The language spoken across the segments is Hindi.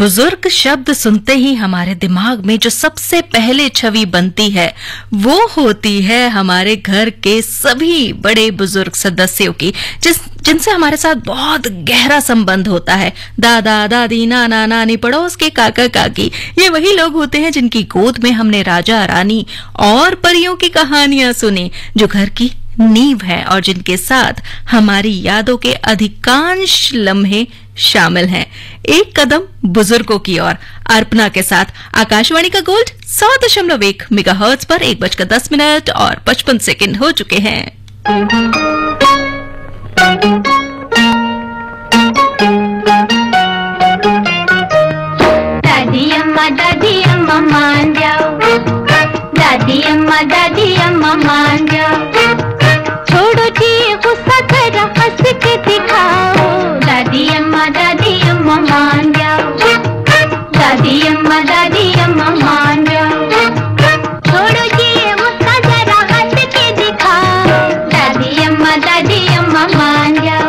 बुजुर्ग शब्द सुनते ही हमारे दिमाग में जो सबसे पहले छवि बनती है वो होती है हमारे घर के सभी बड़े बुजुर्ग सदस्यों की, जिनसे हमारे साथ बहुत गहरा संबंध होता है। दादा दादी, नाना नानी, पड़ोस के काका काकी, ये वही लोग होते हैं जिनकी गोद में हमने राजा रानी और परियों की कहानियां सुनी, जो घर की नींव है और जिनके साथ हमारी यादों के अधिकांश लम्हे शामिल हैं। एक कदम बुजुर्गों की ओर, अर्पणा के साथ आकाशवाणी का गोल्ड 100.1 मेगाहर्ट्ज पर 1:10 और 55 सेकंड हो चुके हैं। दादी अम्मा मान जाओ, दादी अम्मा मान जाओ, छोड़ो जी गुस्सा जरा हंस के दिखाओ। दादी अम्मा मान जाओ, दादी अम्मा मान जाओ, छोड़ो जी गुस्सा जरा हंस के दिखाओ। दादी अम्मा मान जाओ।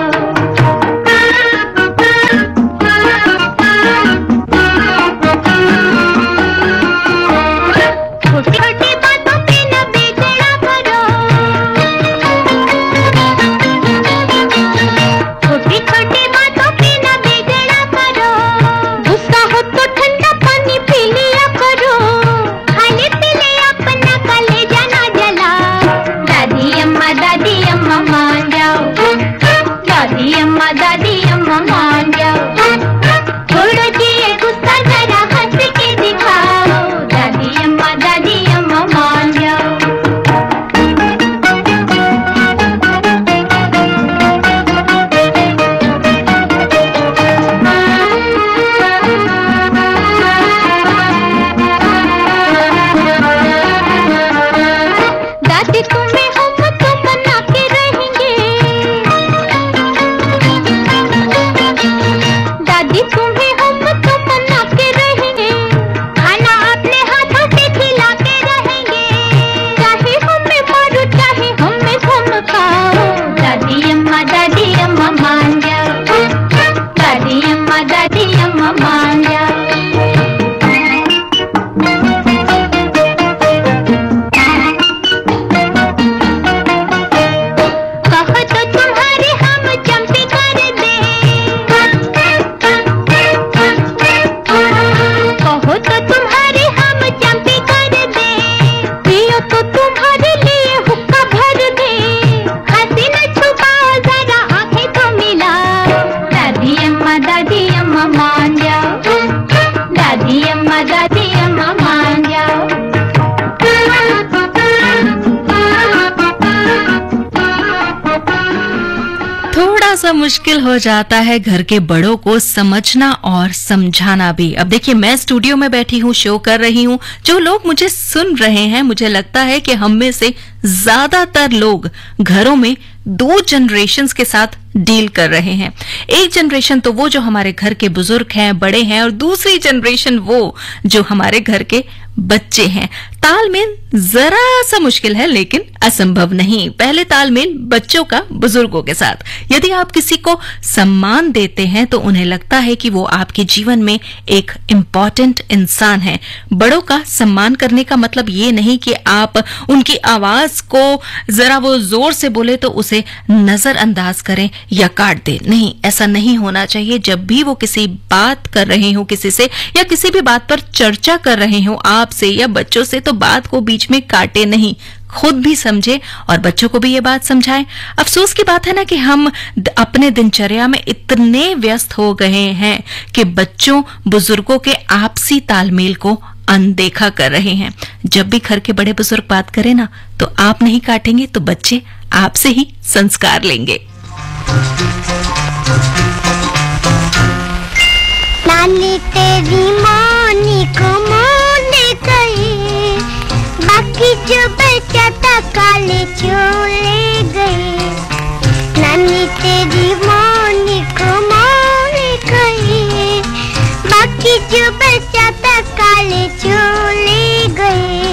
सा मुश्किल हो जाता है घर के बड़ों को समझना और समझाना भी। अब देखिए, मैं स्टूडियो में बैठी हूँ, शो कर रही हूँ, जो लोग मुझे सुन रहे हैं, मुझे लगता है कि हम में से ज्यादातर लोग घरों में 2 जनरेशन्स के साथ डील कर रहे हैं। एक जनरेशन तो वो जो हमारे घर के बुजुर्ग हैं, बड़े हैं, और दूसरी जनरेशन वो जो हमारे घर के बच्चे हैं। तालमेल जरा सा मुश्किल है, लेकिन असंभव नहीं। पहले तालमेल बच्चों का बुजुर्गों के साथ। यदि आप किसी को सम्मान देते हैं तो उन्हें लगता है कि वो आपके जीवन में एक इम्पॉर्टेंट इंसान है। बड़ों का सम्मान करने का मतलब ये नहीं कि आप उनकी आवाज को जरा वो जोर से बोले तो उसे नजरअंदाज करें या काट दें। नहीं, ऐसा नहीं होना चाहिए। जब भी वो किसी बात कर रहे हो किसी से, या किसी भी बात पर चर्चा कर रहे हो आपसे या बच्चों से, तो बात को बीच में काटे नहीं, खुद भी समझे और बच्चों को भी ये बात समझाएं। अफसोस की बात है ना कि हम अपने दिनचर्या में इतने व्यस्त हो गए हैं कि बच्चों बुजुर्गों के आपसी तालमेल को अनदेखा कर रहे हैं। जब भी घर के बड़े बुजुर्ग बात करें ना, तो आप नहीं काटेंगे तो बच्चे आपसे ही संस्कार लेंगे। नानी तेरी मानी को मोने गई, बाकी जो बचा था काले चले गए। नानी तेरी मानी को मोने गई, बाकी जो बचा था काले चले गए।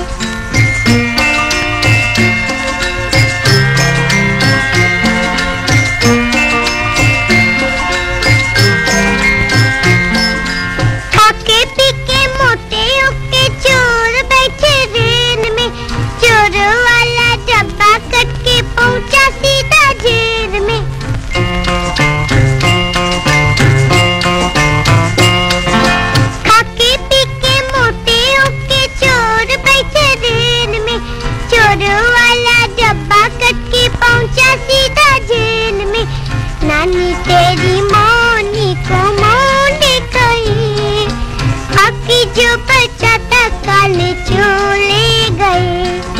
नानी तेरी मोनी को मोने गई, बाकी जो बचा था काले चले गए।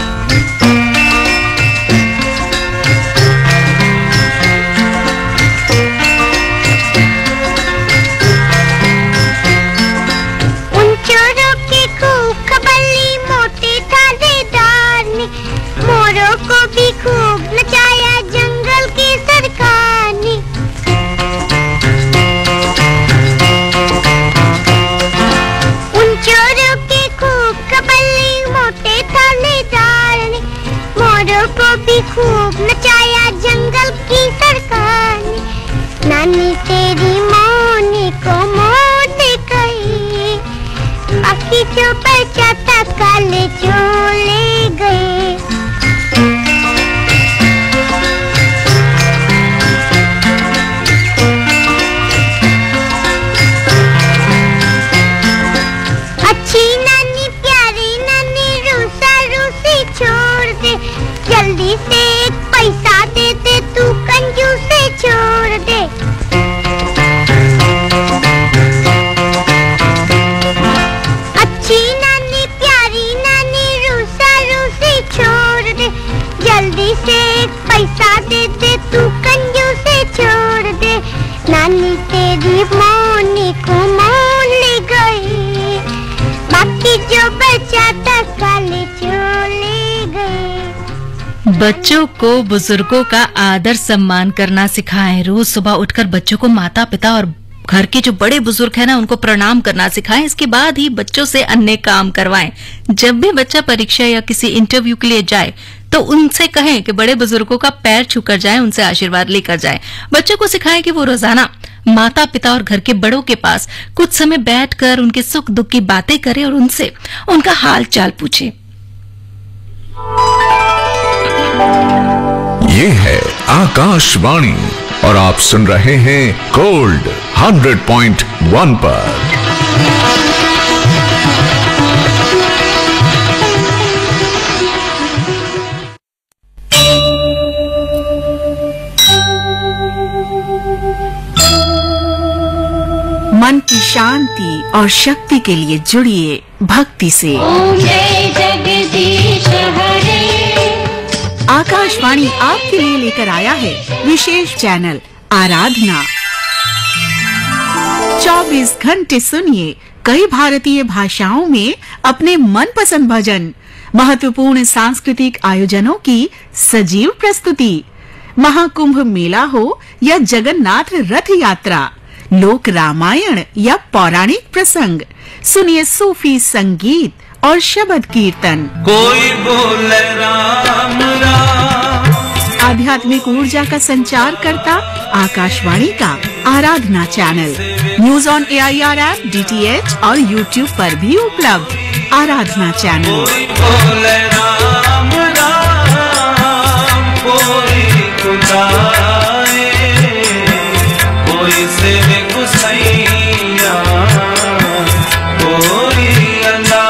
उन चोरों की खूब खबली मोटे थानेदार ने, मोरों को भी खूब नचाया जंगल की सरकार ने। उन चोरों की खूब खबली मोटे थानेदार ने, मोरों को भी खूब नचाया जंगल की सरकार ने। नानी तेरी मोनी को मोने गई, बाकी जो बचा था काले चले गए। अच्छी नानी प्यारी नानी रूसा रूसी छोड़ दे, जल्दी से एक पैसा दे दे तू कंजूसी छोड़ दे। अच्छी नानी प्यारी नानी रूसा रूसी छोड़ दे, जल्दी से एक पैसा दे दे तू कंजूसी छोड़ दे। नानी तेरी मोनी को मोन ले गई, बाकी जो बचा था काले चले गए। बच्चों को बुजुर्गों का आदर सम्मान करना सिखाएं। रोज सुबह उठकर बच्चों को माता पिता और घर के जो बड़े बुजुर्ग हैं ना उनको प्रणाम करना सिखाएं। इसके बाद ही बच्चों से अन्य काम करवाएं। जब भी बच्चा परीक्षा या किसी इंटरव्यू के लिए जाए तो उनसे कहें कि बड़े बुजुर्गों का पैर छूकर जाएं, उनसे आशीर्वाद लेकर जाएं। बच्चों को सिखाएं कि वो रोजाना माता पिता और घर के बड़ों के पास कुछ समय बैठकर उनके सुख दुख की बातें करें और उनसे उनका हाल चाल पूछें। ये है आकाशवाणी और आप सुन रहे हैं गोल्ड 100.1 पर। मन की शांति और शक्ति के लिए जुड़िए भक्ति से। आकाशवाणी आपके लिए लेकर आया है विशेष चैनल आराधना। 24 घंटे सुनिए कई भारतीय भाषाओं में अपने मनपसंद भजन, महत्वपूर्ण सांस्कृतिक आयोजनों की सजीव प्रस्तुति, महाकुंभ मेला हो या जगन्नाथ रथ यात्रा, लोक रामायण या पौराणिक प्रसंग, सुनिए सूफी संगीत और शबद कीर्तन। कोई बोले राम राम। आध्यात्मिक ऊर्जा का संचार करता आकाशवाणी का Aradhana channel news on AIR app, DTH और YouTube पर भी उपलब्ध। आराधना चैनल। कोई बोले राम राम, कोई खुदाए, कोई सेवे गुसैया, कोई अल्लाह।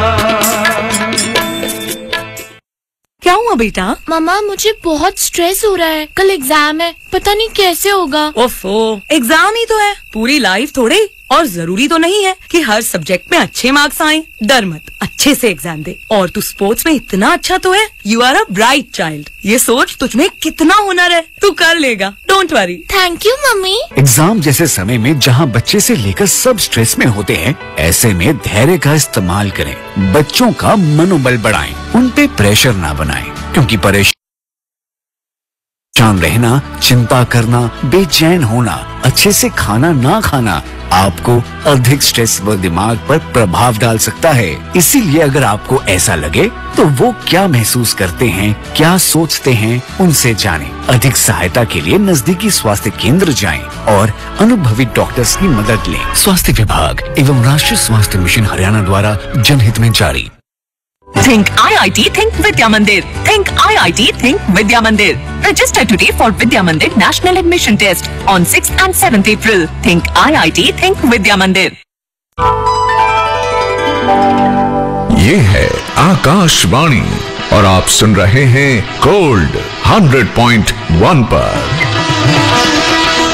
क्या हुआ बेटा? मम्मा मुझे बहुत स्ट्रेस हो रहा है, कल एग्जाम है, पता नहीं कैसे होगा। ओफो, एग्जाम ही तो है, पूरी लाइफ थोड़े। और जरूरी तो नहीं है कि हर सब्जेक्ट में अच्छे मार्क्स आए। डर मत, अच्छे से एग्जाम दे। और तू स्पोर्ट्स में इतना अच्छा तो है, you are a bright child. ये सोच तुझमें कितना हुनर है, तू कर लेगा, don't worry. Thank you mummy. Exam जैसे समय में जहां बच्चे से लेकर सब स्ट्रेस में होते हैं, ऐसे में धैर्य का इस्तेमाल करें। बच्चों का मनोबल बढ़ाएं, उन पे प्रेशर ना बनाएं, क्योंकि परेशान रहना, चिंता करना, बेचैन होना, अच्छे से खाना ना खाना आपको अधिक स्ट्रेस व दिमाग पर प्रभाव डाल सकता है। इसीलिए अगर आपको ऐसा लगे तो वो क्या महसूस करते हैं, क्या सोचते हैं, उनसे जानें। अधिक सहायता के लिए नजदीकी स्वास्थ्य केंद्र जाएं और अनुभवी डॉक्टर्स की मदद लें। स्वास्थ्य विभाग एवं राष्ट्रीय स्वास्थ्य मिशन हरियाणा द्वारा जनहित में जारी। Think IIT, think Vidya Mandir. Think IIT, think Vidya Mandir. Register today for Vidya Mandir National Admission Test on 6th and 7th April. Think IIT, think Vidya Mandir. ये है आकाशवाणी और आप सुन रहे हैं गोल्ड 100.1 पर।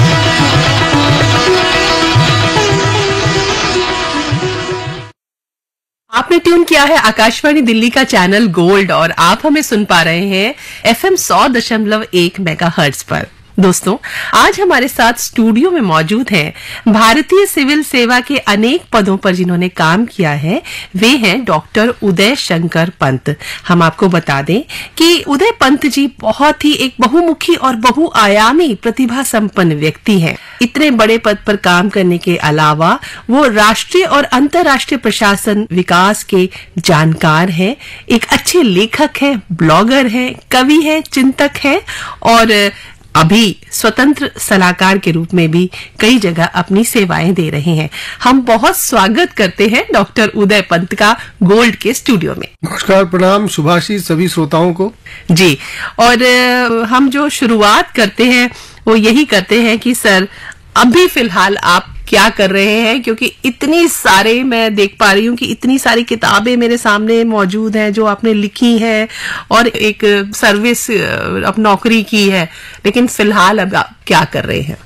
आपने ट्यून किया है आकाशवाणी दिल्ली का चैनल गोल्ड और आप हमें सुन पा रहे हैं FM 100.1 मेगाहर्ट्ज पर। दोस्तों, आज हमारे साथ स्टूडियो में मौजूद हैं भारतीय सिविल सेवा के अनेक पदों पर जिन्होंने काम किया है। वे हैं डॉक्टर उदय शंकर पंत। हम आपको बता दें कि उदय पंत जी बहुत ही एक बहुमुखी और बहुआयामी प्रतिभा संपन्न व्यक्ति हैं। इतने बड़े पद पर काम करने के अलावा वो राष्ट्रीय और अंतर्राष्ट्रीय प्रशासन विकास के जानकार हैं, एक अच्छे लेखक हैं, ब्लॉगर हैं, कवि हैं, चिंतक हैं और अभी स्वतंत्र सलाहकार के रूप में भी कई जगह अपनी सेवाएं दे रहे हैं। हम बहुत स्वागत करते हैं डॉक्टर उदय पंत का गोल्ड के स्टूडियो में। नमस्कार, प्रणाम, शुभाशीष सभी श्रोताओं को जी। और हम जो शुरुआत करते हैं वो यही करते हैं कि सर अभी फिलहाल आप क्या कर रहे हैं, क्योंकि इतनी सारे मैं देख पा रही हूँ कि इतनी सारी किताबें मेरे सामने मौजूद हैं जो आपने लिखी हैं और एक सर्विस अब नौकरी की है, लेकिन फिलहाल अब आप क्या कर रहे हैं?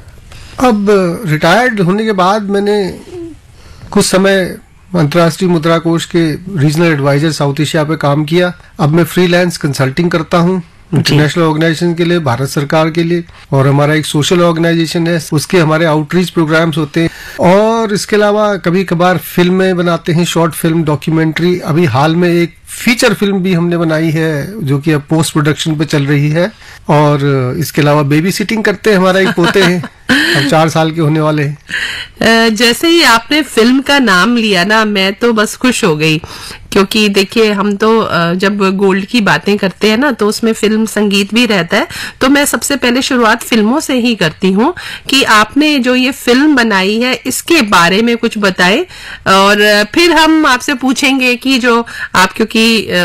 अब रिटायर्ड होने के बाद मैंने कुछ समय अंतर्राष्ट्रीय मुद्रा कोष के रीजनल एडवाइजर साउथ एशिया पे काम किया। अब मैं फ्रीलांस कंसल्टिंग करता हूँ इंटरनेशनल ऑर्गेनाइजेशन के लिए, भारत सरकार के लिए, और हमारा एक सोशल ऑर्गेनाइजेशन है, उसके हमारे आउटरीच प्रोग्राम्स होते हैं। और इसके अलावा कभी कभार फिल्में बनाते हैं, शॉर्ट फिल्म, डॉक्यूमेंट्री। अभी हाल में एक फीचर फिल्म भी हमने बनाई है जो कि अब पोस्ट प्रोडक्शन पे चल रही है। और इसके अलावा बेबी सिटिंग करते हैं, हमारा एक पोते हैं अब 4 साल के होने वाले हैं। जैसे ही आपने फिल्म का नाम लिया ना, मैं तो बस खुश हो गई, क्योंकि देखिए हम तो जब गोल्ड की बातें करते हैं ना तो उसमें फिल्म संगीत भी रहता है। तो मैं सबसे पहले शुरुआत फिल्मों से ही करती हूँ कि आपने जो ये फिल्म बनाई है इसके बारे में कुछ बताएं, और फिर हम आपसे पूछेंगे कि जो आप क्योंकि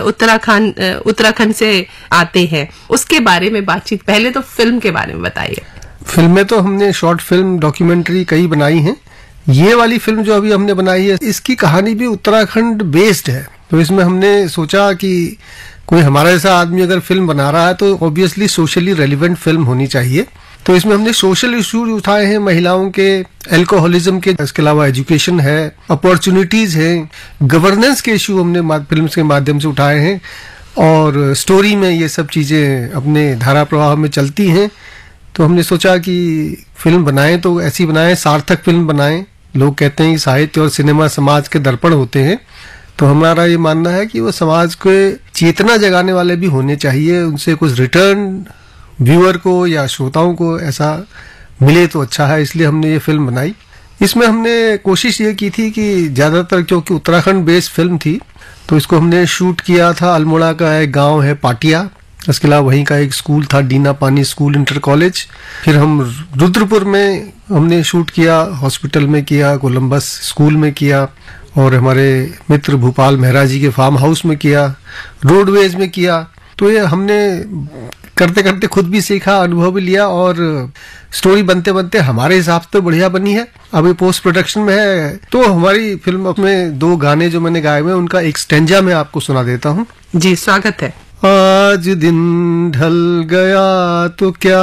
उत्तराखंड से आते हैं उसके बारे में बातचीत। पहले तो फिल्म के बारे में बताइए। फिल्में तो हमने शॉर्ट फिल्म, डॉक्यूमेंट्री कई बनाई हैं। ये वाली फिल्म जो अभी हमने बनाई है इसकी कहानी भी उत्तराखंड बेस्ड है। तो इसमें हमने सोचा कि कोई हमारा जैसा आदमी अगर फिल्म बना रहा है तो ऑब्वियसली सोशली रेलिवेंट फिल्म होनी चाहिए। तो इसमें हमने सोशल इश्यूज उठाए हैं, महिलाओं के, अल्कोहलिज्म के, इसके अलावा एजुकेशन है, अपॉर्चुनिटीज हैं, गवर्नेंस के इश्यू हमने फिल्म के माध्यम से उठाए हैं। और स्टोरी में ये सब चीजें अपने धारा प्रवाह में चलती हैं। तो हमने सोचा कि फिल्म बनाएं तो ऐसी बनाएं, सार्थक फिल्म बनाएं। लोग कहते हैं कि साहित्य और सिनेमा समाज के दर्पण होते हैं, तो हमारा ये मानना है कि वो समाज को चेतना जगाने वाले भी होने चाहिए। उनसे कुछ रिटर्न व्यूअर को या श्रोताओं को ऐसा मिले तो अच्छा है, इसलिए हमने ये फिल्म बनाई। इसमें हमने कोशिश ये की थी कि ज्यादातर, क्योंकि उत्तराखंड बेस्ड फिल्म थी, तो इसको हमने शूट किया था। अल्मोड़ा का एक गाँव है पाटिया, इसके अलावा वहीं का एक स्कूल था डीना पानी स्कूल इंटर कॉलेज। फिर हम रुद्रपुर में हमने शूट किया, हॉस्पिटल में किया, कोलंबस स्कूल में किया, और हमारे मित्र भोपाल मेहरा जी के फार्म हाउस में किया, रोडवेज में किया। तो ये हमने करते करते खुद भी सीखा, अनुभव भी लिया, और स्टोरी बनते बनते हमारे हिसाब से तो बढ़िया बनी है। अभी पोस्ट प्रोडक्शन में है। तो हमारी फिल्म में 2 गाने जो मैंने गाए हुए उनका एक स्टेंजा मैं आपको सुना देता हूँ। जी, स्वागत है। आज दिन ढल गया तो क्या,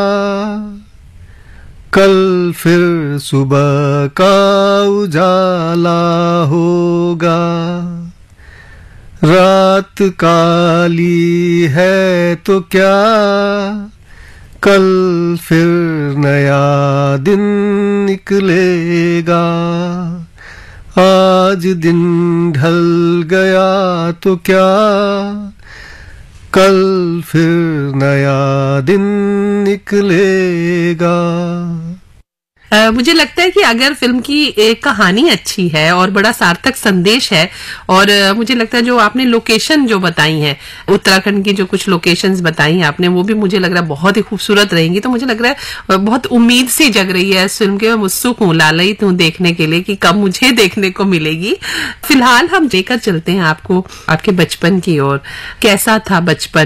कल फिर सुबह का उजाला होगा, रात काली है तो क्या, कल फिर नया दिन निकलेगा। आज दिन ढल गया तो क्या, कल फिर नया दिन निकलेगा। मुझे लगता है कि अगर फिल्म की एक कहानी अच्छी है और बड़ा सार्थक संदेश है, और मुझे लगता है जो आपने लोकेशन जो बताई हैं, उत्तराखंड की जो कुछ लोकेशंस बताई हैं आपने, वो भी मुझे लग रहा है बहुत ही खूबसूरत रहेंगी। तो मुझे लग रहा है बहुत उम्मीद सी जग रही है इस फिल्म के। मैं उत्सुक हूँ, लालयित हूँ देखने के लिए कि कब मुझे देखने को मिलेगी। फिलहाल हम लेकर चलते हैं आपको आपके बचपन की ओर। कैसा था बचपन,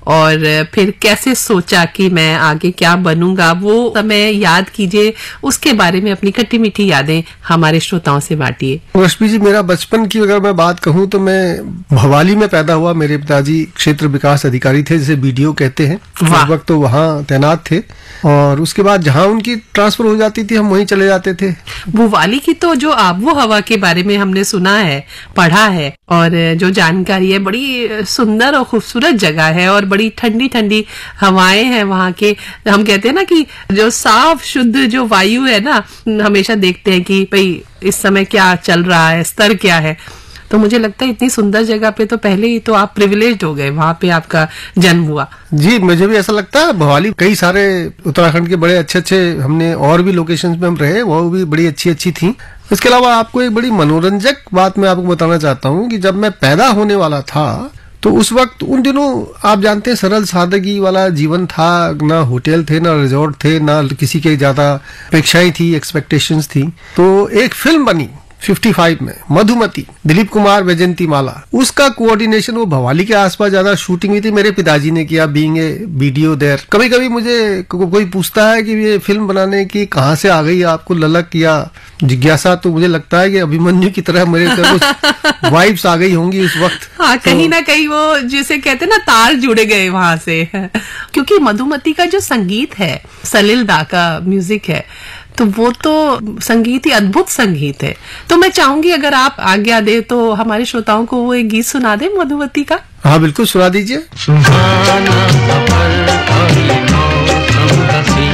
और फिर कैसे सोचा कि मैं आगे क्या बनूंगा, वो समय याद कीजिए, उसके बारे में अपनी खट्टी मीठी यादें हमारे श्रोताओं से बांटिए। रश्मि जी, मेरा बचपन की अगर मैं बात कहूँ तो मैं भवाली में पैदा हुआ। मेरे पिताजी क्षेत्र विकास अधिकारी थे, जिसे बीडीओ कहते हैं। उस वक्त तो वहाँ तैनात थे और उसके बाद जहाँ उनकी ट्रांसफर हो जाती थी हम वहीं चले जाते थे। भोपाली की तो जो आबो हवा के बारे में हमने सुना है, पढ़ा है, और जो जानकारी है, बड़ी सुंदर और खूबसूरत जगह है और बड़ी ठंडी ठंडी हवाएं हैं वहाँ के। हम कहते हैं ना कि जो साफ शुद्ध जो वायु है ना, हमेशा देखते हैं कि भाई इस समय क्या चल रहा है, स्तर क्या है। तो मुझे लगता है इतनी सुंदर जगह पे तो पहले ही तो आप प्रिविलेज्ड हो गए, वहाँ पे आपका जन्म हुआ। जी, मुझे भी ऐसा लगता है। भवाली कई सारे उत्तराखंड के बड़े अच्छे अच्छे हमने और भी लोकेशंस में हम रहे, वो भी बड़ी अच्छी अच्छी थी। इसके अलावा आपको एक बड़ी मनोरंजक बात मैं आपको बताना चाहता हूँ कि जब मैं पैदा होने वाला था तो उस वक्त, उन दिनों आप जानते हैं सरल सादगी वाला जीवन था। ना होटल थे, ना रिजॉर्ट थे, ना किसी के ज्यादा अपेक्षाएं थी, एक्सपेक्टेशंस थी। तो एक फिल्म बनी 55 में, मधुमती, दिलीप कुमार, वैजयंती माला। उसका कोऑर्डिनेशन वो भवाली के आसपास ज्यादा शूटिंग हुई थी, मेरे पिताजी ने किया, बीइंग ए वीडियो देयर। कभी कभी मुझे कोई पूछता है कि ये फिल्म बनाने की कहाँ से आ गई आपको ललक या जिज्ञासा, तो मुझे लगता है कि अभिमन्यु की तरह मेरे कुछ वाइब्स आ गई होंगी उस वक्त। हाँ, कहीं ना कहीं वो जिसे कहते हैं ना, तार जुड़े गए वहां से। क्योंकि मधुमती का जो संगीत है, सलिल दा का म्यूजिक है, तो वो तो संगीत ही अद्भुत संगीत है। तो मैं चाहूंगी अगर आप आज्ञा दे तो हमारे श्रोताओं को वो एक गीत सुना दे मधुमती का। हाँ बिल्कुल, सुना दीजिए। सुहाना सफर और ये मौसम हसी,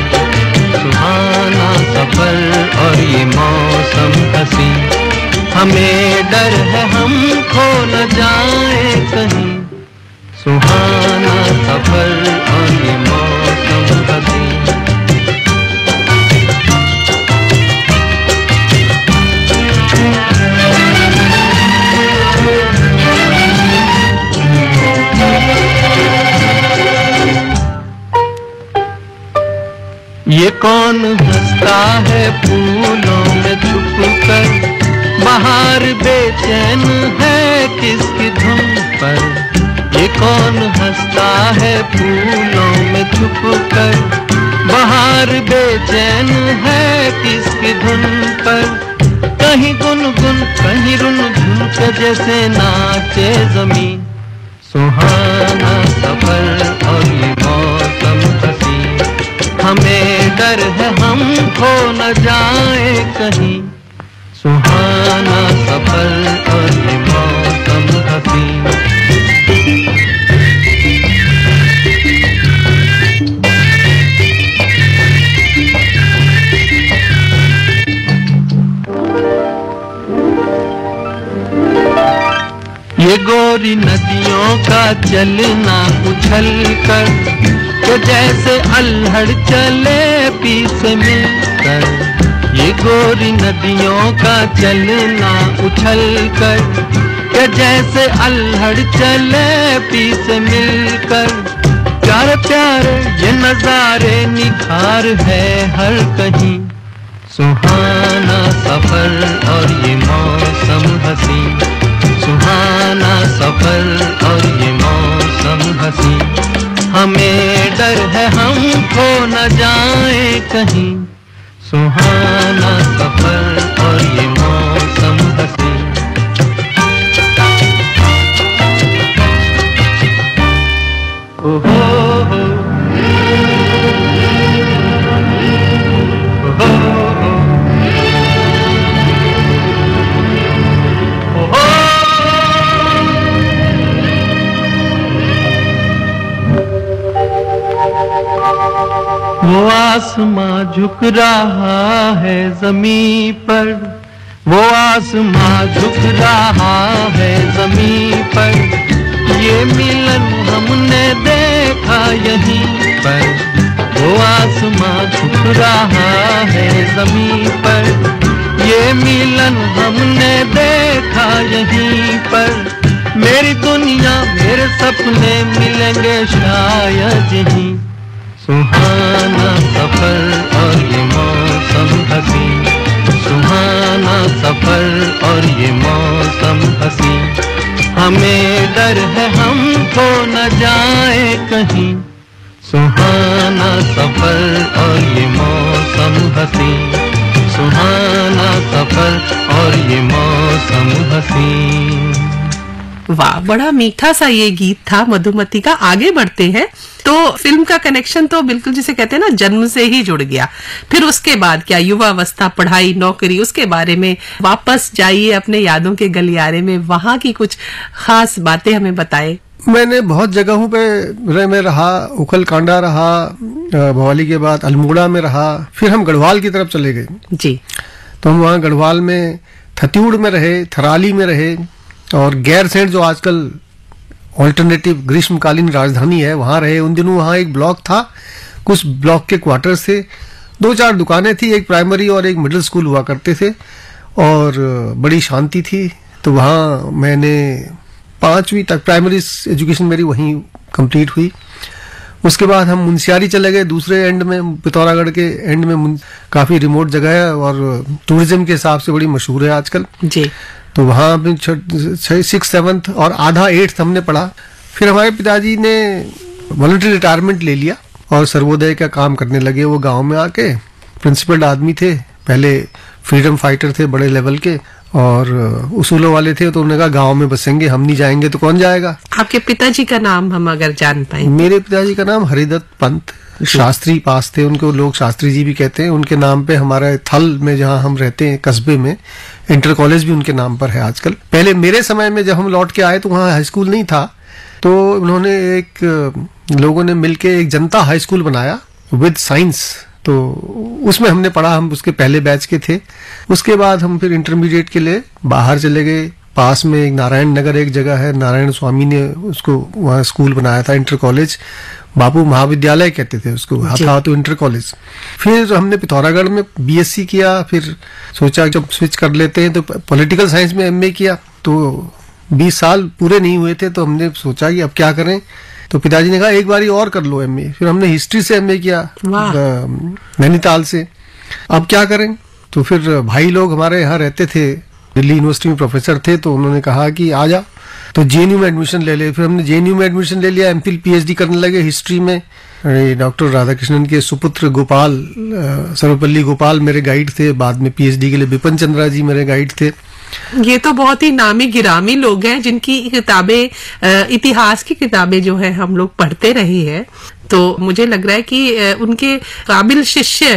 सुहाना सफर और ये मौसम हसी, हमें डर है हम खो न जाए कहीं, सुहाना सफर और ये मौसम हसी। ये कौन हंसता है फूलों में छुपकर, बाहर बेचैन है किसकी धुन पर। ये कौन हंसता है फूलों में छुपकर, बाहर बेचैन है किसकी धुन पर। कहीं गुनगुन कहीं रुनझुन के जैसे नाचे जमीन, सुहाना सफर और ये मौसम हसी, हमें डर है हम खो न जाए कहीं, सुहाना सफर और ये मौसम हसी। ये गोरी नदियों का चलना उछल कर, के जैसे अल्हड़ चले पी से मिलकर। ये गोरी नदियों का चलना उछल कर, के जैसे अल्हड़ चले पी से मिलकर। प्यारे प्यारे ये नजारे निखार है हर कहीं, सुहाना सफर और ये मौसम हसी, सुहाना सफर और ये मौसम हसी, हमें डर है हम खो न जाए कहीं, सुहाना सफर और ये मौसम हसी। ओहो हो, वो आसमां झुक रहा है ज़मीं पर, वो आसमां झुक रहा है ज़मीं पर। ये मिलन हमने देखा यहीं पर, वो आसमां झुक रहा है ज़मीं पर। ये मिलन हमने देखा यहीं पर, मेरी दुनिया मेरे सपने मिलेंगे शायद यहीं, सुहाना सफर और ये मौसम हसी, सुहाना सफर और ये मौसम हसी, हमें डर है हम खो न न जाए कहीं, सुहाना सफर और ये मौसम हसी, सुहाना सफर और ये मौसम हसी। वाह, बड़ा मीठा सा ये गीत था मधुमती का। आगे बढ़ते हैं तो फिल्म का कनेक्शन तो बिल्कुल जिसे कहते हैं ना जन्म से ही जुड़ गया। फिर उसके बाद क्या, युवावस्था, पढ़ाई, नौकरी, उसके बारे में वापस जाइए अपने यादों के गलियारे में, वहां की कुछ खास बातें हमें बताएं। मैंने बहुत जगहों पे में रहा, उखल कांडा रहा, भवाली के बाद अल्मोड़ा में रहा, फिर हम गढ़वाल की तरफ चले गए जी। तो हम वहाँ गढ़वाल में थत्यूड़ में रहे, थराली में रहे, और गैरसैंण जो आजकल ऑल्टरनेटिव ग्रीष्मकालीन राजधानी है वहाँ रहे। उन दिनों वहाँ एक ब्लॉक था, कुछ ब्लॉक के क्वार्टर्स थे, 2-4 दुकानें थी, एक प्राइमरी और एक मिडिल स्कूल हुआ करते थे, और बड़ी शांति थी। तो वहाँ मैंने 5वीं तक प्राइमरी एजुकेशन मेरी वहीं कंप्लीट हुई। उसके बाद हम मुंशियारी चले गए, दूसरे एंड में, पिथौरागढ़ के एंड में, काफी रिमोट जगह है और टूरिज्म के हिसाब से बड़ी मशहूर है आजकल जी। तो वहाँ पे 6th 7th और आधा 8th हमने पढ़ा। फिर हमारे पिताजी ने वॉलंटरी रिटायरमेंट ले लिया और सर्वोदय का काम करने लगे। वो गांव में आके प्रिंसिपल आदमी थे, पहले फ्रीडम फाइटर थे बड़े लेवल के, और उसूलों वाले थे। तो उन्होंने कहा गांव में बसेंगे, हम नहीं जाएंगे तो कौन जाएगा। आपके पिताजी का नाम हम अगर जान पाए? मेरे पिताजी का नाम हरिदत्त पंत शास्त्री पास थे, उनको लोग शास्त्री जी भी कहते हैं। उनके नाम पे हमारा थल में जहाँ हम रहते हैं कस्बे में इंटर कॉलेज भी उनके नाम पर है आजकल। पहले मेरे समय में जब हम लौट के आए तो वहाँ हाई स्कूल नहीं था, तो उन्होंने लोगों ने मिलके एक जनता हाई स्कूल बनाया विद साइंस, तो उसमें हमने पढ़ा, हम उसके पहले बैच के थे। उसके बाद हम फिर इंटरमीडिएट के लिए बाहर चले गए। पास में एक नारायण नगर एक जगह है, नारायण स्वामी ने उसको वहाँ स्कूल बनाया था, इंटर कॉलेज, बापू महाविद्यालय कहते थे उसको, था तो इंटर कॉलेज। फिर हमने पिथौरागढ़ में बीएससी किया, फिर सोचा जब स्विच कर लेते हैं तो पॉलिटिकल साइंस में एमए किया। तो 20 साल पूरे नहीं हुए थे तो हमने सोचा कि अब क्या करें, तो पिताजी ने कहा एक बारी और कर लो एमए। फिर हमने हिस्ट्री से एमए किया नैनीताल से। अब क्या करें, तो फिर भाई लोग हमारे यहाँ रहते थे, दिल्ली यूनिवर्सिटी में प्रोफेसर थे, तो उन्होंने कहा कि आ जा, तो जेएनयू में एडमिशन ले ले। फिर हमने जेएनयू में एडमिशन ले लिया, एमफिल पीएचडी करने लगे हिस्ट्री में। डॉक्टर राधाकृष्णन के सुपुत्र गोपाल, सर्वपल्ली गोपाल मेरे गाइड थे, बाद में पीएचडी के लिए बिपिन चंद्रा जी मेरे गाइड थे। ये तो बहुत ही नामी गिरामी लोग हैं जिनकी किताबें, इतिहास की किताबें जो है हम लोग पढ़ते रहे हैं। तो मुझे लग रहा है कि उनके काबिल शिष्य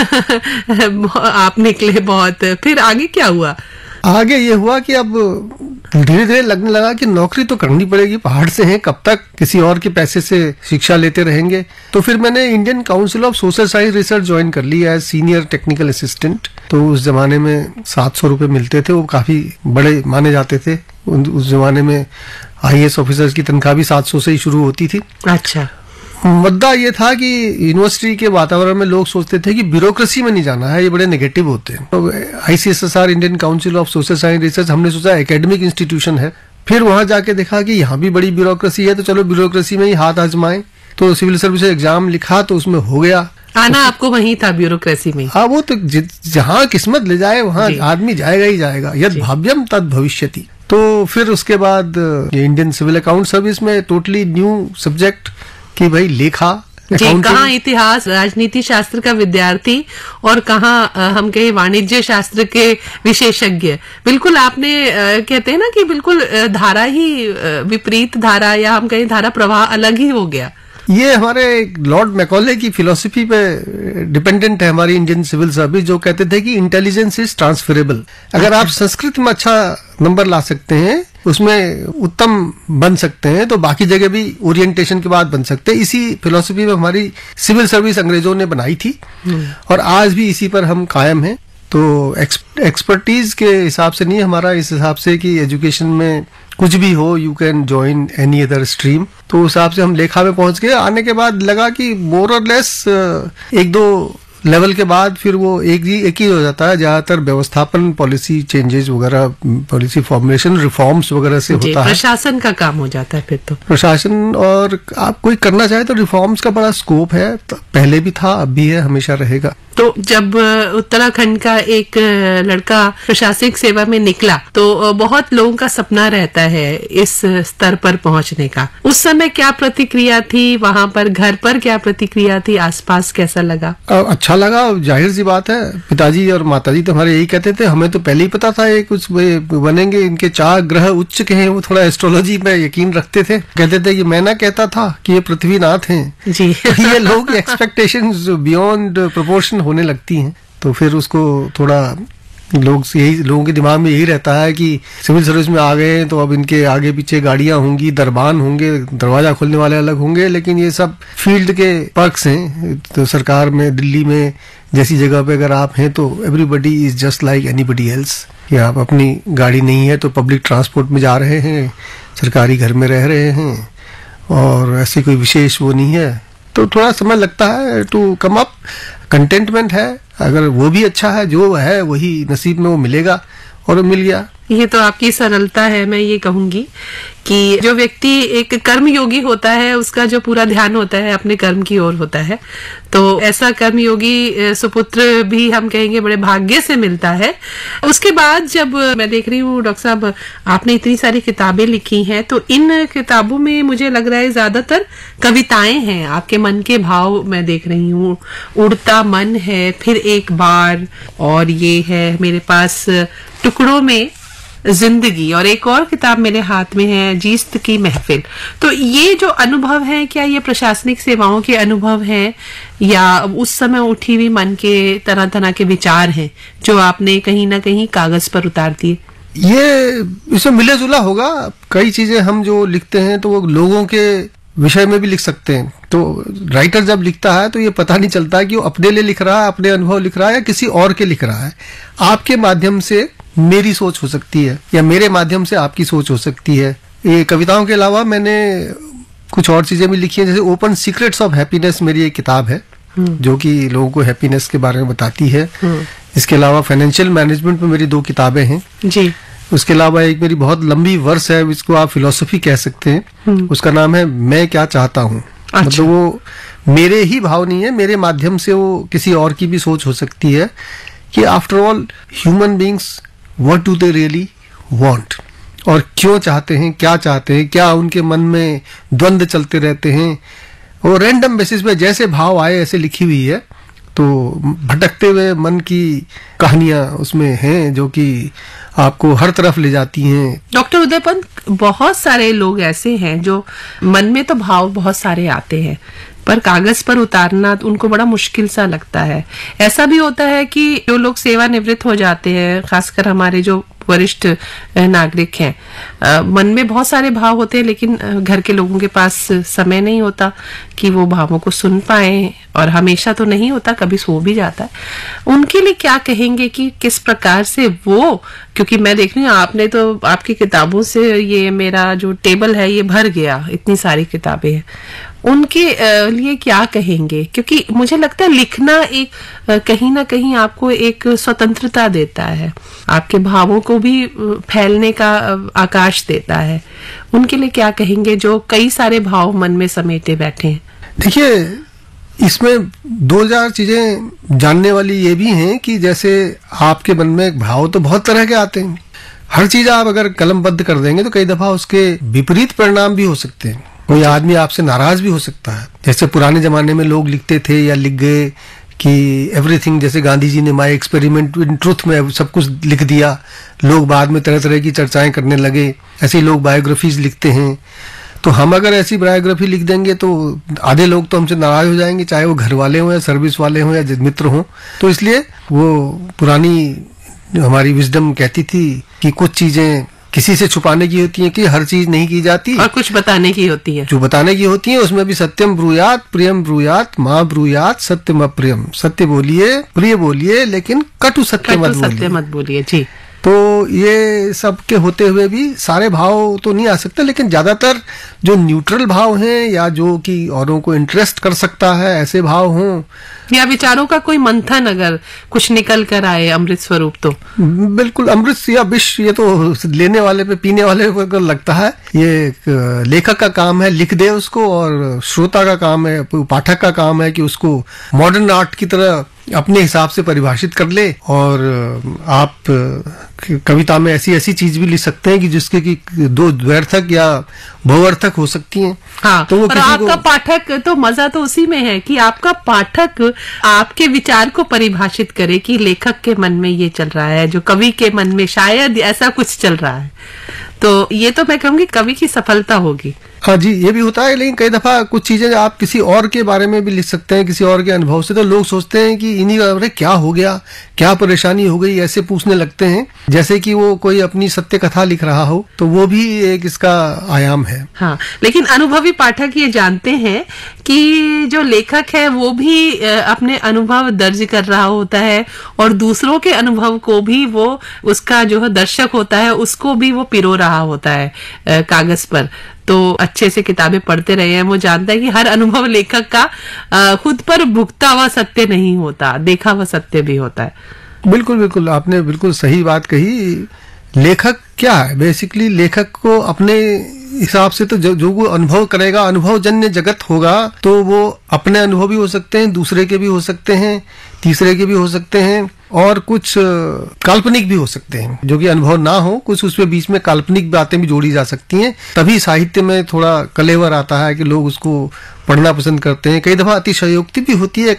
आप निकले बहुत। फिर आगे क्या हुआ? आगे ये हुआ कि अब धीरे धीरे लगने लगा कि नौकरी तो करनी पड़ेगी, पहाड़ से हैं, कब तक किसी और के पैसे से शिक्षा लेते रहेंगे। तो फिर मैंने Indian Council of Social Science Research join कर ली एज सीनियर टेक्निकल असिस्टेंट। तो उस जमाने में 700 रुपए मिलते थे, वो काफी बड़े माने जाते थे। उस जमाने में आईएएस ऑफिसर्स की तनख्वाह भी 700 से ही शुरू होती थी। अच्छा। मुद्दा ये था कि यूनिवर्सिटी के वातावरण में लोग सोचते थे कि ब्यूरोक्रेसी में नहीं जाना है, ये बड़े नेगेटिव होते हैं। तो ICSSR Indian Council of Social Science Research, हमने सोचा एकेडमिक इंस्टीट्यूशन है। फिर वहां जाके देखा कि यहाँ भी बड़ी ब्यूरोक्रेसी है, तो चलो ब्यूरोक्रेसी में ही हाथ आजमाएं। तो सिविल सर्विस एग्जाम लिखा तो उसमें हो गया। आना आपको वहीं था ब्यूरोक्रेसी में? हाँ, वो तो जहाँ किस्मत ले जाए वहाँ आदमी जाएगा ही जाएगा, यद भाव्यम तद भविष्यति। तो फिर उसके बाद इंडियन सिविल अकाउंट सर्विस में टोटली न्यू सब्जेक्ट कि भाई लेखा, कहाँ इतिहास राजनीति शास्त्र का विद्यार्थी और कहाँ हम कहे वाणिज्य शास्त्र के विशेषज्ञ। बिल्कुल आपने कहते हैं ना कि बिल्कुल धारा ही विपरीत धारा, या हम कहें धारा प्रवाह अलग ही हो गया। ये हमारे लॉर्ड मैकॉले की फिलॉसफी पे डिपेंडेंट है हमारी इंडियन सिविल सर्विस, जो कहते थे कि इंटेलिजेंस इज ट्रांसफरेबल। अगर आप संस्कृत में अच्छा नंबर ला सकते हैं, उसमें उत्तम बन सकते हैं, तो बाकी जगह भी ओरिएंटेशन के बाद बन सकते हैं। इसी फिलॉसफी में हमारी सिविल सर्विस अंग्रेजों ने बनाई थी और आज भी इसी पर हम कायम हैं। तो एक्सपर्टीज के हिसाब से नहीं, हमारा इस हिसाब से कि एजुकेशन में कुछ भी हो, you can join any other stream. तो उस हिसाब से हम लेखा में पहुंच गए। आने के बाद लगा कि मोर और लेस 1-2 लेवल के बाद फिर वो एक ही हो जाता है। ज्यादातर व्यवस्थापन, पॉलिसी चेंजेस वगैरह, पॉलिसी फॉर्मुलेशन, रिफॉर्म्स वगैरह से होता है। प्रशासन का काम हो जाता है फिर तो। प्रशासन, और आप कोई करना चाहे तो रिफॉर्म्स का बड़ा स्कोप है, पहले भी था, अब भी है, हमेशा रहेगा। तो जब उत्तराखंड का एक लड़का प्रशासनिक सेवा में निकला तो बहुत लोगों का सपना रहता है इस स्तर पर पहुंचने का। उस समय क्या प्रतिक्रिया थी वहां पर, घर पर क्या प्रतिक्रिया थी, आसपास कैसा लगा? अच्छा लगा, जाहिर सी बात है। पिताजी और माताजी तो हमारे यही कहते थे, हमें तो पहले ही पता था ये कुछ बनेंगे, इनके 4 ग्रह उच्च के हैं, वो थोड़ा एस्ट्रोलॉजी में यकीन रखते थे। कहते थे कि मैं ना कहता था कि ये पृथ्वीनाथ हैं जी। ये लोगों की एक्सपेक्टेशंस बियॉन्ड प्रोपोर्शन होने लगती हैं, तो फिर उसको थोड़ा लोगों के दिमाग में यही रहता है कि सिविल सर्विस में आ गए तो अब इनके आगे पीछे गाड़ियां होंगी, दरबान होंगे, दरवाजा खोलने वाले अलग होंगे, लेकिन ये सब फील्ड के पर्क्स हैं। तो सरकार में, दिल्ली में जैसी जगह पे अगर आप हैं तो everybody is just like anybody else, कि आप अपनी गाड़ी नहीं है तो पब्लिक ट्रांसपोर्ट में जा रहे हैं, सरकारी घर में रह रहे हैं और ऐसी कोई विशेष वो नहीं है। तो थोड़ा समय लगता है टू कम अप, कंटेंटमेंट है, अगर वो भी अच्छा है, जो है वही नसीब में वो मिलेगा और मिल गया। ये तो आपकी सरलता है। मैं ये कहूंगी कि जो व्यक्ति एक कर्म योगी होता है उसका जो पूरा ध्यान होता है अपने कर्म की ओर होता है, तो ऐसा कर्म योगी सुपुत्र भी हम कहेंगे बड़े भाग्य से मिलता है। उसके बाद जब मैं देख रही हूँ डॉक्टर साहब आपने इतनी सारी किताबें लिखी हैं, तो इन किताबों में मुझे लग रहा है ज्यादातर कविताएं हैं, आपके मन के भाव मैं देख रही हूँ। उड़ता मन है, फिर एक बार, और ये है मेरे पास टुकड़ों में जिंदगी, और एक और किताब मेरे हाथ में है जीस्त की महफिल। तो ये जो अनुभव है, क्या ये प्रशासनिक सेवाओं के अनुभव हैं या उस समय उठी हुई मन के तरह तरह के विचार हैं जो आपने कहीं ना कहीं कागज पर उतार दिए? ये इसमें मिले जुला होगा। कई चीजें हम जो लिखते हैं तो वो लोगों के विषय में भी लिख सकते हैं। तो राइटर जब लिखता है तो ये पता नहीं चलता कि वो अपने लिए लिख रहा है, अपने अनुभव लिख रहा है या किसी और के लिख रहा है। आपके माध्यम से मेरी सोच हो सकती है या मेरे माध्यम से आपकी सोच हो सकती है। ये कविताओं के अलावा मैंने कुछ और चीजें भी लिखी हैं, जैसे ओपन सीक्रेट्स ऑफ हैप्पीनेस मेरी एक किताब है जो कि लोगों को हैप्पीनेस के बारे में बताती है। इसके अलावा फाइनेंशियल मैनेजमेंट में मेरी 2 किताबें हैं जी। उसके अलावा एक मेरी बहुत लंबी वर्स है, जिसको आप फिलोसफी कह सकते हैं, उसका नाम है मैं क्या चाहता हूँ। अच्छा। मतलब वो मेरे ही भाव नहीं है, मेरे माध्यम से वो किसी और की भी सोच हो सकती है कि after all human beings what do they really want, और क्यों चाहते हैं, क्या चाहते हैं, क्या उनके मन में द्वंद्व चलते रहते हैं। और रैंडम बेसिस पे जैसे भाव आए ऐसे लिखी हुई है। तो भटकते हुए मन की कहानियां उसमें हैं जो कि आपको हर तरफ ले जाती हैं। डॉक्टर उदयपंत, बहुत सारे लोग ऐसे हैं जो मन में तो भाव बहुत सारे आते हैं पर कागज पर उतारना उनको बड़ा मुश्किल सा लगता है। ऐसा भी होता है कि जो लोग सेवानिवृत्त हो जाते हैं, खासकर हमारे जो वरिष्ठ नागरिक हैं, मन में बहुत सारे भाव होते हैं लेकिन घर के लोगों के पास समय नहीं होता कि वो भावों को सुन पाए, और हमेशा तो नहीं होता, कभी सो भी जाता है। उनके लिए क्या कहेंगे कि किस प्रकार से वो, क्योंकि मैं देख रही हूँ आपने तो आपकी किताबों से ये मेरा जो टेबल है ये भर गया, इतनी सारी किताबें हैं, उनके लिए क्या कहेंगे? क्योंकि मुझे लगता है लिखना एक कहीं ना कहीं आपको एक स्वतंत्रता देता है, आपके भावों को भी फैलने का आकाश देता है। उनके लिए क्या कहेंगे जो कई सारे भाव मन में समेटे बैठे हैं? देखिए, इसमें 2000 चीजें जानने वाली ये भी हैं कि जैसे आपके मन में भाव तो बहुत तरह के आते हैं। हर चीज आप अगर कलमबद्ध कर देंगे तो कई दफा उसके विपरीत परिणाम भी हो सकते हैं। कोई आदमी आपसे नाराज भी हो सकता है। जैसे पुराने जमाने में लोग लिखते थे या लिख गए कि एवरीथिंग, जैसे गांधी जी ने माय एक्सपेरिमेंट इन ट्रुथ में सब कुछ लिख दिया, लोग बाद में तरह तरह की चर्चाएं करने लगे। ऐसे ही लोग बायोग्राफीज लिखते हैं। तो हम अगर ऐसी बायोग्राफी लिख देंगे तो आधे लोग तो हमसे नाराज हो जाएंगे, चाहे वो घर वाले हों या सर्विस वाले हों या मित्र हों। तो इसलिए वो पुरानी हमारी विजडम कहती थी कि कुछ चीजें किसी से छुपाने की होती है, कि हर चीज नहीं की जाती और कुछ बताने की होती है। जो बताने की होती है उसमें भी सत्यम ब्रूयात प्रियम ब्रूयात माँ ब्रूयात सत्यम अप्रियम। सत्य बोलिए, प्रिय बोलिए, लेकिन कटु सत्य मत बोलिए जी। तो ये सब के होते हुए भी सारे भाव तो नहीं आ सकते, लेकिन ज्यादातर जो न्यूट्रल भाव हैं या जो कि औरों को इंटरेस्ट कर सकता है ऐसे भाव हों, या विचारों का कोई मंथन अगर कुछ निकल कर आए अमृत स्वरूप, तो बिल्कुल अमृत या विष, ये तो लेने वाले पे पीने वाले पे लगता है। ये लेखक का काम है लिख दे उसको, और श्रोता का काम है, पाठक का काम है कि उसको मॉडर्न आर्ट की तरह अपने हिसाब से परिभाषित कर ले, और आप कविता में ऐसी ऐसी चीज भी लिख सकते हैं कि जिसके कि दो द्व्यर्थक या बहुअर्थक हो सकती हैं। हाँ, तो वो और आपका पाठक, तो मजा तो उसी में है कि आपका पाठक आपके विचार को परिभाषित करे कि लेखक के मन में ये चल रहा है, जो कवि के मन में शायद ऐसा कुछ चल रहा है। तो ये तो मैं कहूंगी कवि की सफलता होगी। हाँ जी, ये भी होता है, लेकिन कई दफा कुछ चीजें आप किसी और के बारे में भी लिख सकते हैं, किसी और के अनुभव से। तो लोग सोचते हैं कि इन्हीं का क्या हो गया, क्या परेशानी हो गई, ऐसे पूछने लगते हैं जैसे कि वो कोई अपनी सत्य कथा लिख रहा हो। तो वो भी एक इसका आयाम है। हाँ, लेकिन अनुभवी पाठक ये जानते हैं कि जो लेखक है वो भी अपने अनुभव दर्ज कर रहा होता है, और दूसरों के अनुभव को भी वो, उसका जो है दर्शक होता है, उसको भी वो पिरो रहा होता है कागज पर। तो अच्छे से किताबें पढ़ते रहे हैं, वो जानता है कि हर अनुभव लेखक का खुद पर भुगता हुआ सत्य नहीं होता, देखा हुआ सत्य भी होता है। बिल्कुल बिल्कुल, आपने बिल्कुल सही बात कही। लेखक क्या है, बेसिकली लेखक को अपने हिसाब से तो जो वो अनुभव करेगा, अनुभव जन्य जगत होगा, तो वो अपने अनुभव भी हो सकते हैं, दूसरे के भी हो सकते हैं, तीसरे के भी हो सकते हैं, और कुछ काल्पनिक भी हो सकते हैं जो कि अनुभव ना हो, कुछ उसमें बीच में काल्पनिक बातें भी जोड़ी जा सकती हैं। तभी साहित्य में थोड़ा कलेवर आता है कि लोग उसको पढ़ना पसंद करते हैं। कई दफा अतिशयोक्ति भी होती है,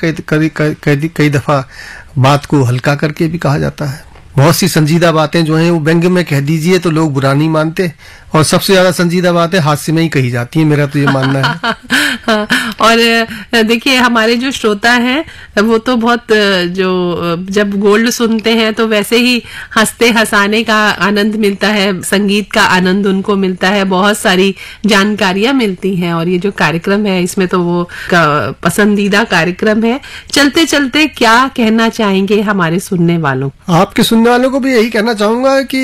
कई दफा बात को हल्का करके भी कहा जाता है। बहुत सी संजीदा बातें जो हैं वो व्यंग्य में कह दीजिए तो लोग बुरा नहीं मानते, और सबसे ज्यादा संजीदा बातें हास्य में ही कही जाती हैं, मेरा तो ये मानना है। और देखिए हमारे जो श्रोता हैं वो तो बहुत, जो जब गोल्ड सुनते हैं तो वैसे ही हंसते हंसाने का आनंद मिलता है, संगीत का आनंद उनको मिलता है, बहुत सारी जानकारियां मिलती हैं। और ये जो कार्यक्रम है इसमें तो वो पसंदीदा कार्यक्रम है। चलते चलते क्या कहना चाहेंगे हमारे सुनने वालों? आपके सुनने वालों को भी यही कहना चाहूंगा कि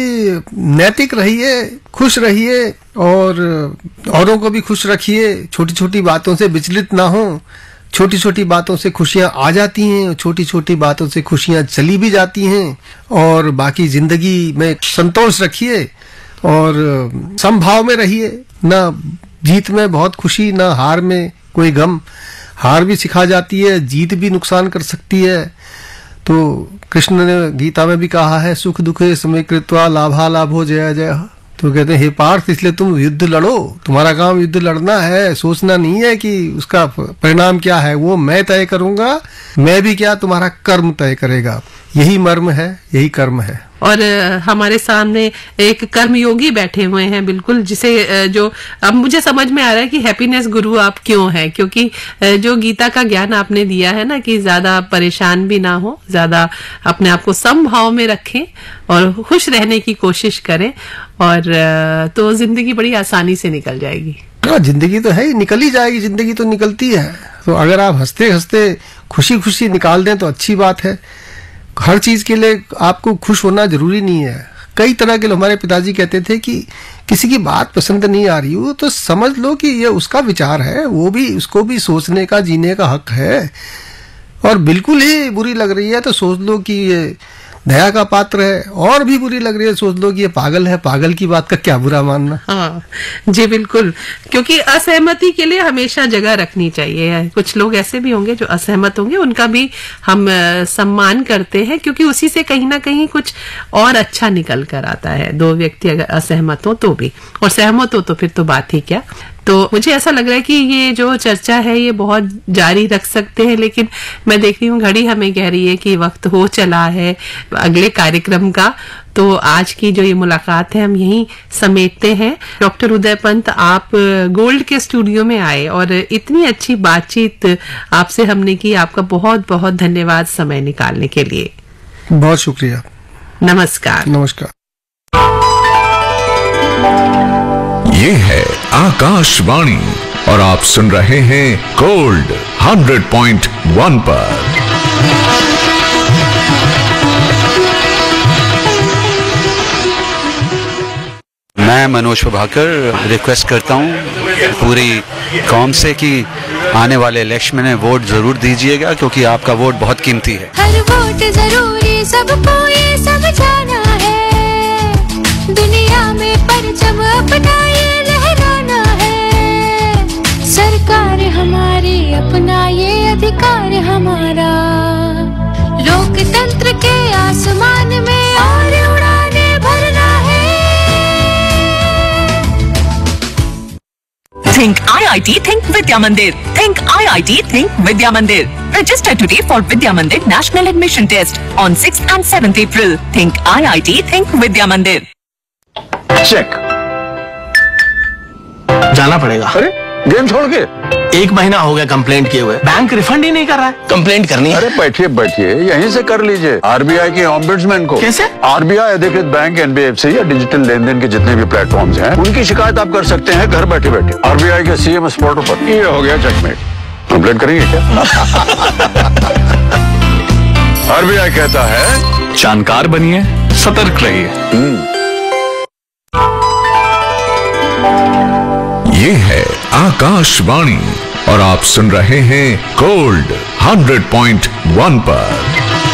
नैतिक रहिए, खुश रहिए, और औरों को भी खुश रखिए। छोटी छोटी बातों से विचलित ना हो। छोटी छोटी बातों से खुशियां आ जाती हैं, छोटी छोटी बातों से खुशियां चली भी जाती हैं। और बाकी जिंदगी में संतोष रखिए और समभाव में रहिए। ना जीत में बहुत खुशी, ना हार में कोई गम। हार भी सिखा जाती है, जीत भी नुकसान कर सकती है। तो कृष्ण ने गीता में भी कहा है, सुख दुखे समय कृत्वा लाभा लाभो जय जय। तो कहते हैं हे पार्थ, इसलिए तुम युद्ध लड़ो, तुम्हारा काम युद्ध लड़ना है। सोचना नहीं है कि उसका परिणाम क्या है, वो मैं तय करूंगा। मैं भी क्या, तुम्हारा कर्म तय करेगा। यही मर्म है, यही कर्म है। और हमारे सामने एक कर्मयोगी बैठे हुए हैं, बिल्कुल, जिसे जो अब मुझे समझ में आ रहा है कि हैप्पीनेस गुरु आप क्यों हैं, क्योंकि जो गीता का ज्ञान आपने दिया है ना, कि ज्यादा परेशान भी ना हो, ज्यादा अपने आप को समभाव में रखें और खुश रहने की कोशिश करें, और तो जिंदगी बड़ी आसानी से निकल जाएगी। हाँ, जिंदगी तो है ही, निकल ही जाएगी, जिंदगी तो निकलती है। तो अगर आप हंसते हंसते खुशी खुशी निकाल दें तो अच्छी बात है। हर चीज के लिए आपको खुश होना जरूरी नहीं है। कई तरह के लोग, हमारे पिताजी कहते थे कि किसी की बात पसंद नहीं आ रही हो तो समझ लो कि ये उसका विचार है, वो भी, उसको भी सोचने का, जीने का हक है। और बिल्कुल ही बुरी लग रही है तो सोच लो कि ये दया का पात्र है, और भी बुरी लग रही है सोच लो कि ये पागल है। पागल की बात का क्या बुरा मानना। हाँ जी, बिल्कुल, क्योंकि असहमति के लिए हमेशा जगह रखनी चाहिए। कुछ लोग ऐसे भी होंगे जो असहमत होंगे, उनका भी हम सम्मान करते हैं, क्योंकि उसी से कहीं ना कहीं कुछ और अच्छा निकल कर आता है। दो व्यक्ति अगर असहमत हो तो भी, और सहमत हो तो फिर तो बात ही क्या। तो मुझे ऐसा लग रहा है कि ये जो चर्चा है ये बहुत जारी रख सकते हैं, लेकिन मैं देख रही हूँ घड़ी हमें कह रही है कि वक्त हो चला है अगले कार्यक्रम का। तो आज की जो ये मुलाकात है हम यहीं समेटते हैं। डॉक्टर उदय पंत, आप गोल्ड के स्टूडियो में आए और इतनी अच्छी बातचीत आपसे हमने की। आपका बहुत बहुत धन्यवाद समय निकालने के लिए। बहुत शुक्रिया। नमस्कार। नमस्कार। ये है आकाशवाणी और आप सुन रहे हैं गोल्ड 100.1 पर। मैं मनोज प्रभाकर रिक्वेस्ट करता हूँ पूरी कौम से कि आने वाले इलेक्शन में वोट जरूर दीजिएगा, क्योंकि आपका वोट बहुत कीमती है। हर वोट जरूरी, सबको ये समझाना है। दुनिया में परचम अपना ये लहराना है। सरकार हमारी, अपना ये अधिकार हमारा। IIT Think Vidya Mandir. Think IIT Think Vidya Mandir. Register today for Vidya Mandir National Admission Test on 6th and 7th April. Think IIT Think Vidya Mandir. Check. जाना पड़ेगा। अरे गेम छोड़ के 1 महीना हो गया कंप्लेंट किए हुए, बैंक रिफंड ही नहीं कर रहा है। कंप्लेंट करनी है। अरे बैठिए बैठिए यहीं से कर लीजिए आरबीआई के ऑम्बुड्समैन को। कैसे? आरबीआई अधिकृत बैंक, एनबीएफसी या डिजिटल लेन देन के जितने भी प्लेटफॉर्म्स हैं उनकी शिकायत आप कर सकते हैं घर बैठे बैठे। आरबीआई के CMS पोर्टल पर। ये हो गया चेकमेट। कंप्लेंट करेंगे क्या? आरबीआई कहता है जानकार बनिए, सतर्क रहिए। ये है आकाशवाणी और आप सुन रहे हैं गोल्ड 100.1 पर।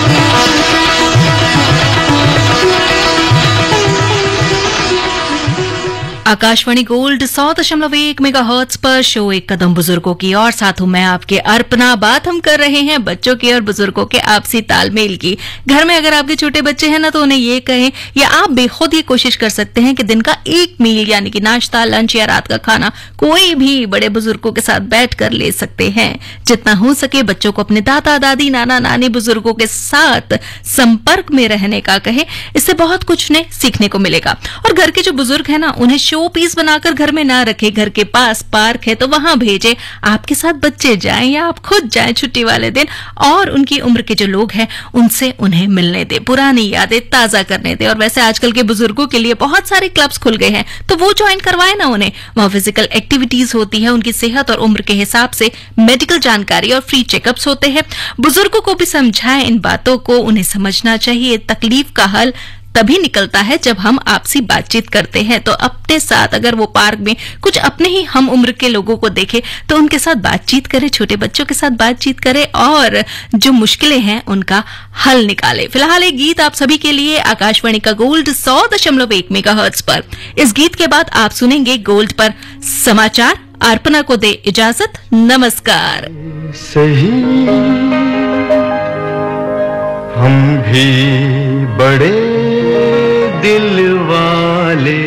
आकाशवाणी गोल्ड 100.1 मेगाहर्ट्ज पर शो एक कदम बुजुर्गों की और साथ हूं मैं आपके अर्पणा। बात हम कर रहे हैं बच्चों की और बुजुर्गों के आपसी तालमेल की। घर में अगर आपके छोटे बच्चे हैं ना तो उन्हें ये कहें या आप बेखुद ये कोशिश कर सकते हैं कि दिन का एक मील यानी कि नाश्ता, लंच या रात का खाना कोई भी बड़े बुजुर्गों के साथ बैठ कर ले सकते हैं। जितना हो सके बच्चों को अपने दादा दादी, नाना नानी, बुजुर्गों के साथ संपर्क में रहने का कहें। इससे बहुत कुछ उन्हें सीखने को मिलेगा। और घर के जो बुजुर्ग है ना उन्हें शो पीस बनाकर घर में ना रखे। घर के पास पार्क है तो वहां भेजे। आपके साथ बच्चे जाएं या आप खुद जाएं छुट्टी वाले दिन और उनकी उम्र के जो लोग हैं उनसे उन्हें मिलने दे, पुरानी यादें ताजा करने दे। और वैसे आजकल के बुजुर्गों के लिए बहुत सारे क्लब्स खुल गए हैं तो वो ज्वाइन करवाए ना उन्हें। वहां फिजिकल एक्टिविटीज होती है, उनकी सेहत और उम्र के हिसाब से मेडिकल जानकारी और फ्री चेकअप्स होते हैं। बुजुर्गों को भी समझाएं इन बातों को। उन्हें समझना चाहिए तकलीफ का हल तभी निकलता है जब हम आपसी बातचीत करते हैं। तो अपने साथ अगर वो पार्क में कुछ अपने ही हम उम्र के लोगों को देखे तो उनके साथ बातचीत करे, छोटे बच्चों के साथ बातचीत करे और जो मुश्किलें हैं उनका हल निकाले। फिलहाल एक गीत आप सभी के लिए आकाशवाणी का गोल्ड 100.1 मेगाहर्ट्ज पर। इस गीत के बाद आप सुनेंगे गोल्ड पर समाचार। अर्पणा को दे इजाजत, नमस्कार। सही हम भी बड़े दिल वाले।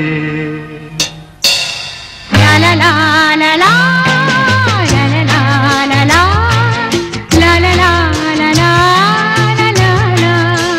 ला ला ला ला ला ला ला ला ला ला ला ला ला ला ला ला।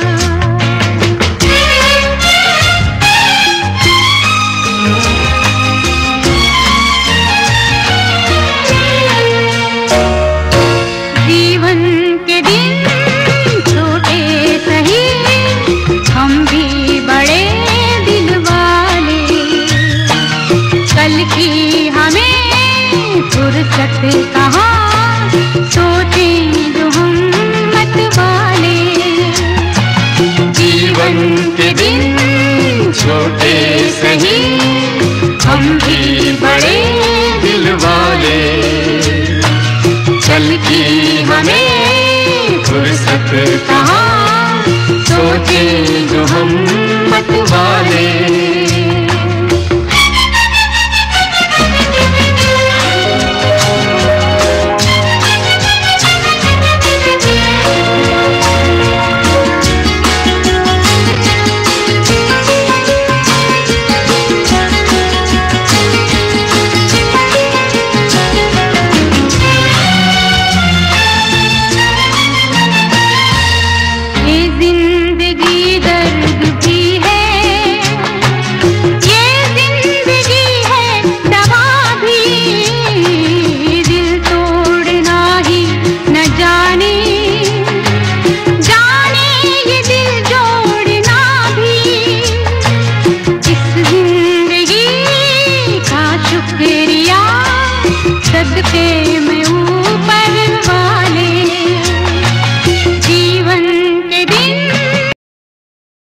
जीवन के दिन छोटे सही हम भी बड़े दिल वाले। कल की हमें फुर्सत कहाँ, सोचें जो हम मत वाले। जीवन के दिन छोटे सही हम भी बड़े दिल वाले। कल की हमें फुर्सत कहाँ, सोचे जो हम मत वाले। सदके